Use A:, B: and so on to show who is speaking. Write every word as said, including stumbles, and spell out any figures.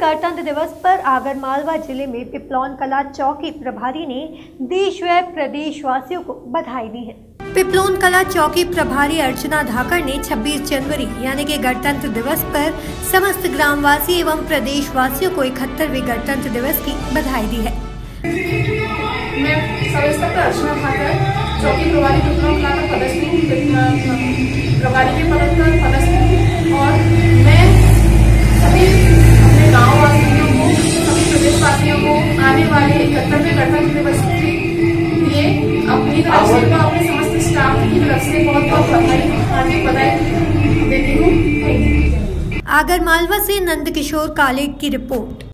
A: गणतंत्र दिवस पर आगरमालवा जिले में पिपलौन कला चौकी प्रभारी ने देश व प्रदेशवासियों को बधाई दी है। पिपलौन कला चौकी प्रभारी अर्चना धाकर ने छब्बीस जनवरी यानी कि गणतंत्र दिवस पर समस्त ग्रामवासी एवं प्रदेशवासियों को इकहत्तरवें गणतंत्र दिवस की बधाई दी है।
B: मैं सब इंस्पेक्टर अर्चना धाकर चौकी प्रभारी पिपलौन कला का पदस्थ हूँ, प्रभारी के पद पर पदस्थ हूँ और मैं सभी अपने गाँव वासियों को, सभी प्रदेशवासियों को आने वाले इकहत्तरवें गणतंत्र दिवस के लिए अपनी तरफ से व अपने समस्त स्टाफ की तरफ से बहुत बहुत बधाई हार्दिक बधाई देती हूँ।
A: आगरमालवा से नंद किशोर कालेट की रिपोर्ट।